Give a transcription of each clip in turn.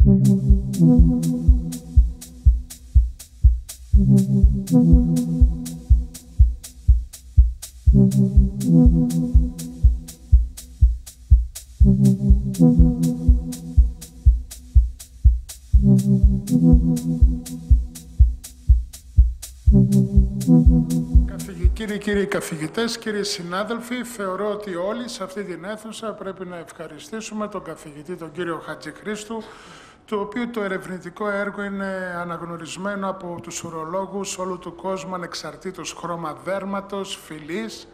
Κύριοι καθηγητές, κύριοι συνάδελφοι, θεωρώ ότι όλοι σε αυτή την αίθουσα πρέπει να ευχαριστήσουμε τον καθηγητή, τον κύριο Χατζηχρήστου, το οποίο το ερευνητικό έργο είναι αναγνωρισμένο από τους ουρολόγους όλου του κόσμου, ανεξαρτήτως χρώμα δέρματος, φυλής,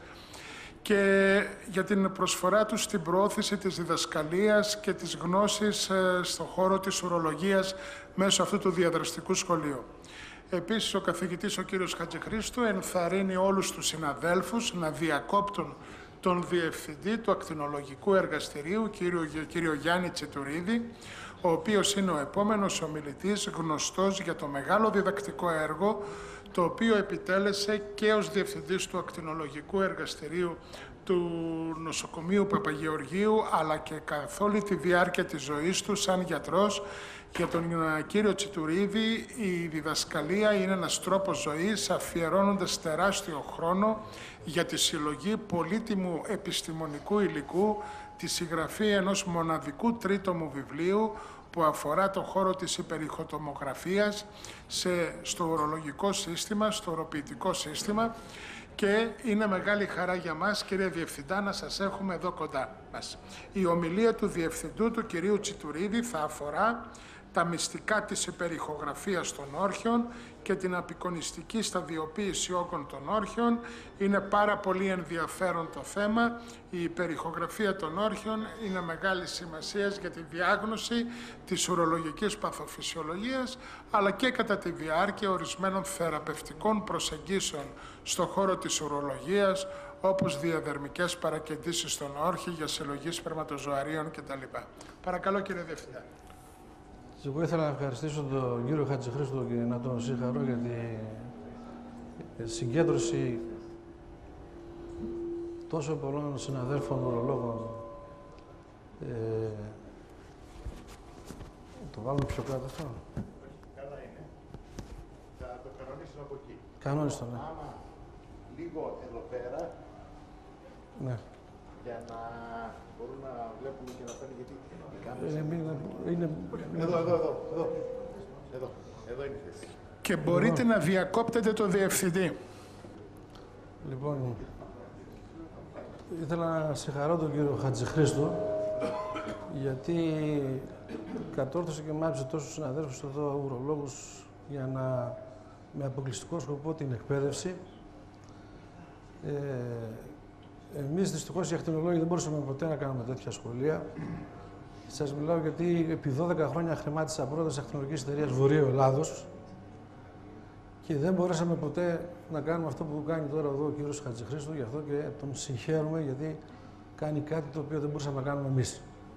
και για την προσφορά του στην προώθηση της διδασκαλίας και της γνώσης στον χώρο της ουρολογίας μέσω αυτού του διαδραστικού σχολείου. Επίσης, ο καθηγητής, ο κύριος Χατζηχρήστου, ενθαρρύνει όλους τους συναδέλφους να διακόπτουν τον Διευθυντή του Ακτινολογικού Εργαστηρίου, κύριο Γιάννη Τσιτουρίδη, ο οποίος είναι ο επόμενος ομιλητής, γνωστός για το μεγάλο διδακτικό έργο, το οποίο επιτέλεσε και ως Διευθυντής του Ακτινολογικού Εργαστηρίου του Νοσοκομείου Παπαγεωργίου, αλλά και καθ' όλη τη διάρκεια της ζωής του σαν γιατρός. Για τον κύριο Τσιτουρίδη η διδασκαλία είναι ένας τρόπος ζωής, αφιερώνοντας τεράστιο χρόνο για τη συλλογή πολύτιμου επιστημονικού υλικού, τη συγγραφή ενός μοναδικού τρίτομου βιβλίου που αφορά το χώρο της υπερηχοτομογραφίας στο ορολογικό σύστημα, στο οροποιητικό σύστημα, και είναι μεγάλη χαρά για μας, κύριε Διευθυντά, να σας έχουμε εδώ κοντά μας. Η ομιλία του Διευθυντού, του κυρίου Τσιτουρίδη, θα αφορά τα μυστικά της υπερηχογραφίας των όρχεων και την απεικονιστική σταδιοποίηση όγκων των όρχεων. Είναι πάρα πολύ ενδιαφέρον το θέμα. Η υπερηχογραφία των όρχεων είναι μεγάλη σημασία για τη διάγνωση της ουρολογικής παθοφυσιολογίας, αλλά και κατά τη διάρκεια ορισμένων θεραπευτικών προσεγγίσεων στον χώρο της ουρολογίας, όπως διαδερμικές παρακεντήσεις στον όρχη για συλλογή σπερματοζωαρίων κτλ. Παρακαλώ, κύριε Διευθυντά. Εγώ ήθελα να ευχαριστήσω τον κύριο Χατζηχρήστου και να τον συγχαρώ για τη συγκέντρωση τόσο πολλών συναδέλφων ουρολόγων. Το βάλουμε πιο κάτω αυτό. Καλά είναι. Θα το κανονίσω από εκεί. Κανόνιστο, ναι. Άμα λίγο εδώ πέρα, ναι, για να μπορούν να βλέπουν και να φαίνουν, γιατί εδώ είναι η θέση. Και μπορείτε να διακόπτετε το Διευθυντή. Λοιπόν, ήθελα να συγχαρώ τον κύριο Χατζηχρήστου, γιατί κατόρθωσε και μάζεψε τόσους συναδέλφους εδώ, ουρολόγους, για να, με αποκλειστικό σκοπό την εκπαίδευση. Εμείς δυστυχώς οι ακτινολόγοι δεν μπορούσαμε ποτέ να κάνουμε τέτοια σχολεία. Σας μιλάω γιατί επί 12 χρόνια χρημάτισα πρόεδρος της ακτινολογικής εταιρείας Βορείου Ελλάδος και δεν μπορέσαμε ποτέ να κάνουμε αυτό που κάνει τώρα εδώ ο κύριος Χατζηχρήστου, γι' αυτό και τον συγχαίρουμε, γιατί κάνει κάτι το οποίο δεν μπορούσαμε να κάνουμε εμείς.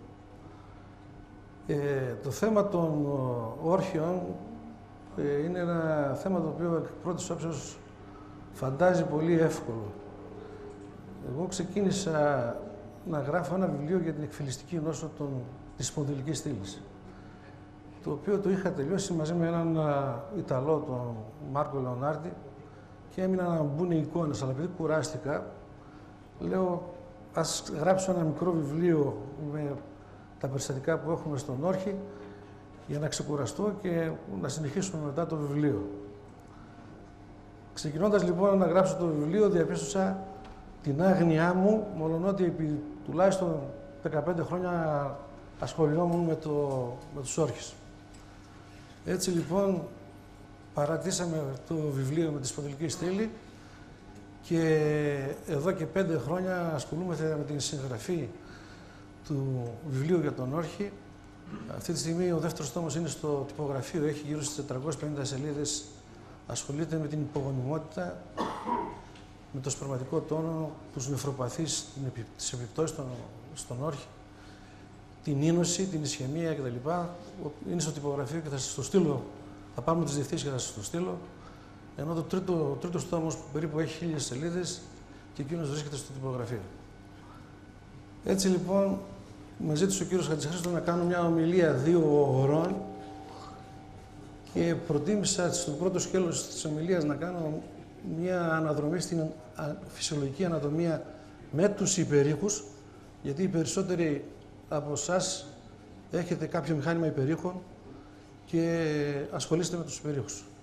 Το θέμα των όρχεων είναι ένα θέμα το οποίο εκ πρώτης όψεως φαντάζει πολύ εύκολο. Εγώ ξεκίνησα να γράφω ένα βιβλίο για την εκφυλιστική νόσο της σπονδυλικής στήλης, το οποίο το είχα τελειώσει μαζί με έναν Ιταλό, τον Μάρκο Λεωνάρντι, και έμεινα να μπουν οι εικόνες, αλλά επειδή κουράστηκα, λέω ας γράψω ένα μικρό βιβλίο με τα περιστατικά που έχουμε στον όρχη για να ξεκουραστώ και να συνεχίσουμε μετά το βιβλίο. Ξεκινώντας λοιπόν να γράψω το βιβλίο, διαπίστωσα την άγνοιά μου, μολονότι επί τουλάχιστον 15 χρόνια ασχολιόμουν με τους όρχες. Έτσι λοιπόν παρατήσαμε το βιβλίο με τη σπονδυλική στήλη και εδώ και 5 χρόνια ασχολούμαστε με την συγγραφή του βιβλίου για τον όρχη. Αυτή τη στιγμή ο δεύτερος τόμος είναι στο τυπογραφείο, έχει γύρω στις 450 σελίδες, ασχολείται με την υπογονιμότητα, με το σπερματικό τόνο, τους νεφροπαθείς, τις επιπτώσεις στον όρχη, την ίνωση, την ισχυμία κτλ. Είναι στο τυπογραφείο και θα σας το στείλω, θα πάρουμε τις διευθύνσεις και θα σας το στείλω. Ενώ το τρίτος τόμος που περίπου έχει 1000 σελίδες και εκείνος βρίσκεται στο τυπογραφείο. Έτσι λοιπόν με ζήτησε ο κύριος Χατζηχρήστος να κάνω μια ομιλία 2 ωρών και προτίμησα στο πρώτο σκέλος της ομιλίας να κάνω μια αναδρομή στην φυσιολογική ανατομία με τους υπερήχους, γιατί οι περισσότεροι από εσάς έχετε κάποιο μηχάνημα υπερήχων και ασχολείστε με τους υπερήχους.